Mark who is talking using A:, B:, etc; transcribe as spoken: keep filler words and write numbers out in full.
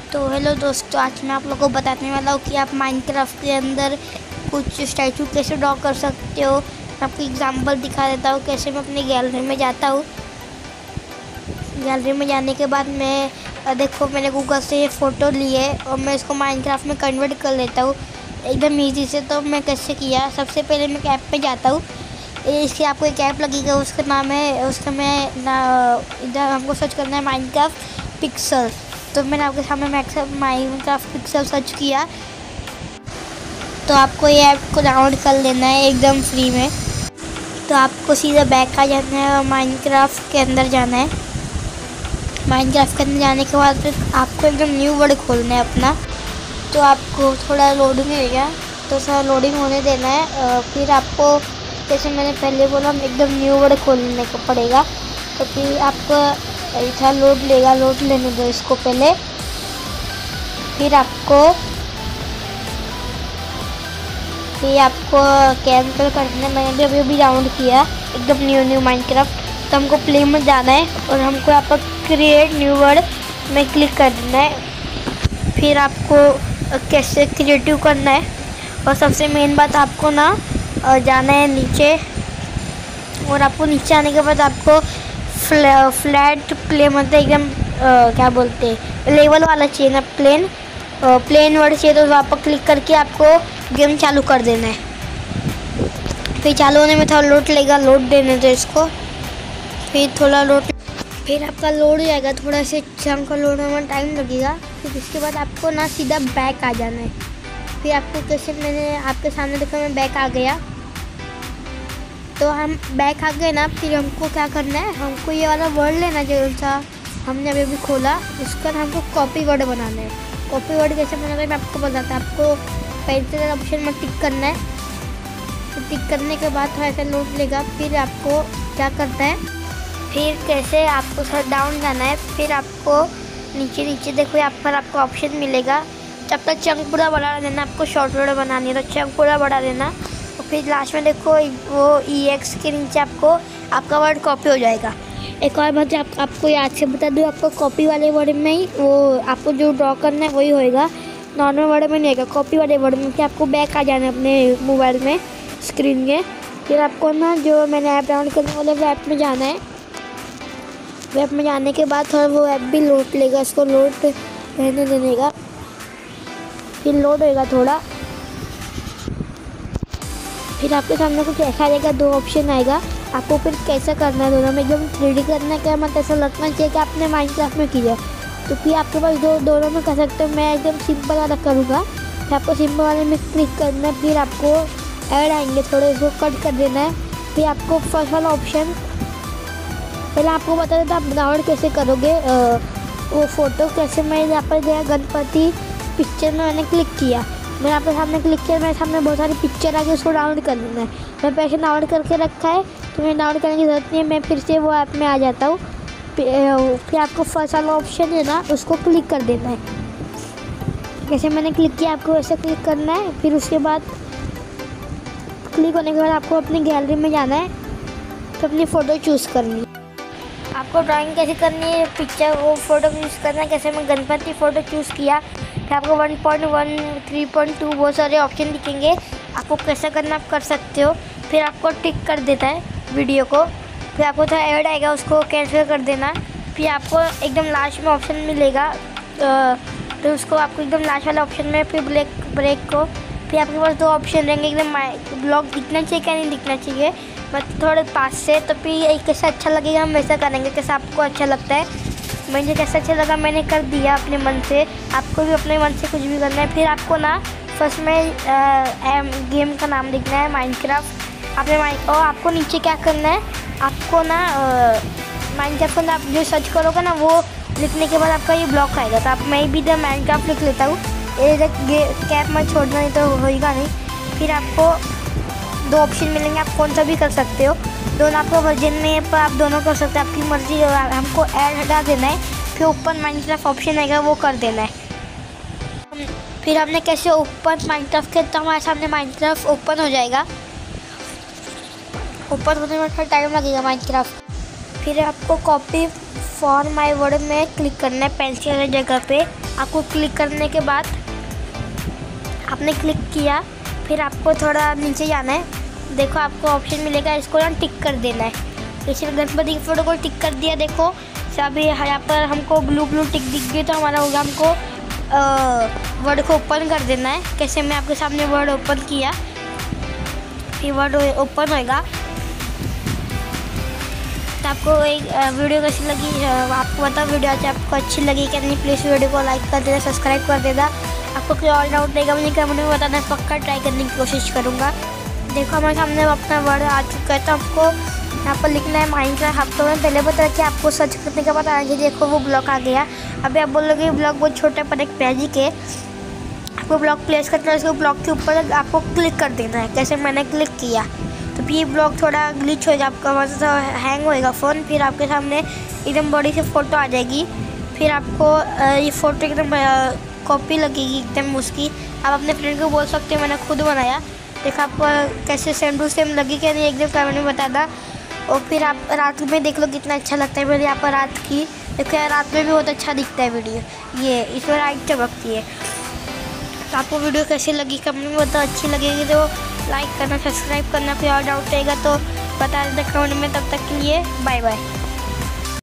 A: तो हेलो दोस्तों, आज मैं आप लोगों को बताने वाला हूँ कि आप माइनक्राफ्ट के अंदर कुछ स्टैचू कैसे ड्रॉ कर सकते हो। मैं आपको एग्जांपल दिखा देता हूँ कैसे मैं अपनी गैलरी में जाता हूँ। गैलरी में जाने के बाद मैं देखो मैंने गूगल से ये फ़ोटो लिए और मैं इसको माइनक्राफ्ट में कन्वर्ट कर लेता हूँ एकदम ईजी से। तो मैं कैसे किया, सबसे पहले मैं ऐप पे जाता हूँ। इसकी आपको एक ऐप लगेगा, उसका नाम है, उसका मैं ना इधर हमको सर्च करना है माइनक्राफ्ट पिक्सल। तो मैंने आपके सामने माइनक्राफ्ट पिक्सल सर्च किया। तो आपको ये ऐप को डाउनलोड कर लेना है एकदम फ्री में। तो आपको सीधा बैक आ जाना है और माइनक्राफ्ट के अंदर जाना है। माइनक्राफ्ट के अंदर जाने के बाद फिर आपको एकदम न्यू वर्ल्ड खोलना है अपना। तो आपको थोड़ा लोडिंग रहेगा, तो थोड़ा लोडिंग होने देना है। फिर आपको जैसे मैंने पहले बोला एकदम न्यू वर्ल्ड खोलने को पड़ेगा। तो फिर आपको इधर लोड लेगा, लोड लेने दो इसको पहले। फिर आपको फिर आपको कैंसिल करना है। मैंने भी अभी अभी डाउनलोड किया एकदम न्यू न्यू माइनक्राफ्ट। तो हमको प्ले में जाना है और हमको यहाँ पर क्रिएट न्यू वर्ल्ड में क्लिक कर देना है। फिर आपको कैसे क्रिएटिव करना है, और सबसे मेन बात आपको ना जाना है नीचे। और आपको नीचे आने के बाद आपको फ्लै, फ्लैट प्ले मतलब एकदम क्या बोलते हैं लेवल वाला चाहिए ना, प्लेन प्लेन वर्ड चाहिए। तो वहाँ पर क्लिक करके आपको गेम चालू कर देना है। फिर चालू होने में थोड़ा लोड लेगा, लोड देने दो इसको। फिर थोड़ा लोड, फिर आपका लोड हो जाएगा, थोड़ा से चंक का लोड होने में टाइम लगेगा। फिर उसके बाद आपको ना सीधा बैक आ जाना है। फिर आपको कैसे, मैंने आपके सामने देखा मैं बैक आ गया। तो हम बैक आ गए ना। फिर हमको क्या करना है, हमको ये वाला वर्ड लेना जो सा हमने अभी अभी खोला, उसका हमको कॉपी वर्ड बनाना है। कॉपी वर्ड कैसे बनाना है मैं आपको बताता हूँ। आपको पेंसिल ऑप्शन में टिक करना है। तो टिक करने के बाद थोड़ा ऐसा लोड लेगा। फिर आपको क्या करना है, फिर कैसे आपको थोड़ा डाउन जाना है। फिर आपको नीचे नीचे देखो यहाँ पर आपको ऑप्शन मिलेगा। जब तक चंक पूरा बढ़ा देना, आपको शॉर्ट वर्ड बनानी है तो चंक पूरा बढ़ा देना। और फिर लास्ट में देखो वो ई एक्स के नीचे आपको आपका वर्ड कॉपी हो जाएगा। एक और बात आप, आपको याद से बता दूँ, आपको कॉपी वाले वर्ड में ही वो आपको जो ड्रॉ करना है वही होएगा, नॉर्मल वर्ड में नहीं होगा। कॉपी वाले वर्ड में फिर आपको बैक आ जाना है अपने मोबाइल में स्क्रीन में। फिर आपको ना जो मैंने ऐप डाउनलोड करने वाले वो ऐप में जाना है। वो ऐप में जाने के बाद थोड़ा वो ऐप भी लोड लेगा, इसको लोड रहने देने का। फिर लोड होएगा थोड़ा। फिर आपके सामने कुछ ऐसा आएगा, दो ऑप्शन आएगा। आपको फिर कैसा करना है, दोनों में एकदम थ्री डी करना है क्या, मत ऐसा लगना चाहिए कि आपने माइनक्राफ्ट में किया। तो फिर आपके पास दो दोनों में कर सकते हो। मैं एकदम सिंपल वाला करूँगा। फिर आपको सिंपल वाले में क्लिक करना है। फिर आपको ऐड आएंगे थोड़े, इसको कट कर देना है। फिर आपको फर्स्ट वाला ऑप्शन, पहले आपको बता देता आप डाउनलोड कैसे करोगे आ, वो फ़ोटो कैसे। मैं यहाँ पर गया गणपति पिक्चर में, मैंने क्लिक किया। मैंने आपके सामने क्लिक किया, मेरे सामने बहुत सारी पिक्चर आ गई, उसको डाउनलोड कर लेना है। मैं पैसे डाउनलोड करके रखा है तो मैं डाउनलोड करने की ज़रूरत नहीं है। मैं फिर से वो ऐप में आ जाता हूँ। फिर आपको फर्स्ट वाला ऑप्शन है ना, उसको क्लिक कर देना है। जैसे मैंने क्लिक किया, आपको वैसे क्लिक करना है। फिर उसके बाद क्लिक होने के बाद आपको अपनी गैलरी में जाना है। तो अपनी फ़ोटो चूज़ करनी है। आपको ड्राइंग कैसे करनी है, पिक्चर वो फ़ोटो चूज़ करना है। कैसे मैं गणपति फ़ोटो चूज़ किया। फिर आपको one point one, three point two बहुत सारे ऑप्शन दिखेंगे, आपको कैसा करना आप कर सकते हो। फिर आपको टिक कर देता है वीडियो को। फिर आपको थोड़ा ऐड आएगा, उसको कैंसिल कर देना। फिर आपको एकदम लास्ट में ऑप्शन मिलेगा, तो उसको आपको एकदम लास्ट वाला ऑप्शन में फिर ब्रेक ब्रेक को। फिर आपके पास दो ऑप्शन रहेंगे, एकदम ब्लॉक दिखना चाहिए क्या नहीं दिखना चाहिए, बट थोड़े पास से। तो फिर एक कैसा अच्छा लगेगा हम वैसा करेंगे, कैसा आपको अच्छा लगता है। मुझे कैसा अच्छा लगा मैंने कर दिया अपने मन से। आपको भी अपने मन से कुछ भी करना है। फिर आपको ना फर्स्ट में आ, गेम का नाम लिखना है माइनक्राफ्ट। आपने माइन और आपको नीचे क्या करना है, आपको ना माइनक्राफ्ट को आप जो सर्च करोगे ना वो लिखने के बाद आपका ये ब्लॉक आएगा। तो आप मैं भी द माइनक्राफ्ट लिख लेता हूँ, ये कैप मत छोड़ना नहीं तो होएगा नहीं। फिर आपको दो ऑप्शन मिलेंगे, आप कौन सा भी कर सकते हो। दोनों आपको वर्जन में पर आप दोनों कर सकते हो, आपकी मर्जी। हमको ऐड हटा देना है। फिर ऊपर माइनक्राफ्ट ऑप्शन आएगा, वो कर देना है। फिर हमने कैसे ओपन माइनक्राफ्ट किया तो हमारे सामने माइनक्राफ्ट ओपन हो जाएगा। ओपन होने में थोड़ा टाइम लगेगा माइनक्राफ्ट। फिर आपको कॉपी फॉर माई वर्ड में क्लिक करना है, पेंसिल वाली जगह पे। आपको क्लिक करने के बाद आपने क्लिक किया, फिर आपको थोड़ा नीचे जाना है। देखो आपको ऑप्शन मिलेगा, इसको ना टिक कर देना है। जैसे गणपति की फ़ोटो को टिक कर दिया, देखो अभी यहाँ पर हमको ब्लू ब्लू टिक दिख गई, तो हमारा होगा हमको वर्ड को ओपन कर देना है। कैसे मैं आपके सामने वर्ड ओपन किया, फिर वर्ड ओपन होएगा। तो आपको एक वीडियो कैसी लगी आपको बताओ, वीडियो आज आपको अच्छी लगी क्या नहीं, प्लीज़ वीडियो को लाइक कर देना, सब्सक्राइब कर देना। आपको कोई और डाउट रहेगा मुझे कमेंट में बताना, पक्का ट्राई करने की कोशिश करूँगा। देखो हमारे सामने अपना वर्ड आ चुका है, तो आपको यहाँ पर लिखना है माइनक्राफ्ट। आपको मैंने पहले बताया कि आपको सर्च करने के बाद आगे देखो वो ब्लॉक आ गया। अभी आप बोलोगे ब्लॉक बहुत छोटा पर एक मैजिक है, आपको ब्लॉक प्लेस करना है, उसको ब्लॉक के ऊपर आपको क्लिक कर देना है। कैसे मैंने क्लिक किया तो ये ब्लॉक थोड़ा ग्लिच हो जाए, आपका मतलब हैंग होएगा फ़ोन, फिर आपके सामने एकदम बड़ी सी फ़ोटो आ जाएगी। फिर आपको ये फ़ोटो एकदम कॉपी लगेगी एकदम उसकी। आप अपने फ्रेंड को बोल सकते हो मैंने खुद बनाया। देखो आपको कैसे सेम टू सेम लगी क्या नहीं, एकदम कमेंट में बताना। और फिर आप रात में देख लो कितना अच्छा लगता है। मेरे यहाँ पर रात की देखो यार, रात में भी बहुत अच्छा दिखता है वीडियो, ये इसमें लाइट चमकती है। तो आपको वीडियो कैसी लगी कमेंट में बताओ, अच्छी लगेगी तो लाइक करना, सब्सक्राइब करना। फिर और डाउट रहेगा तो बता देना कमेंट में। तब तक के लिए बाय बाय।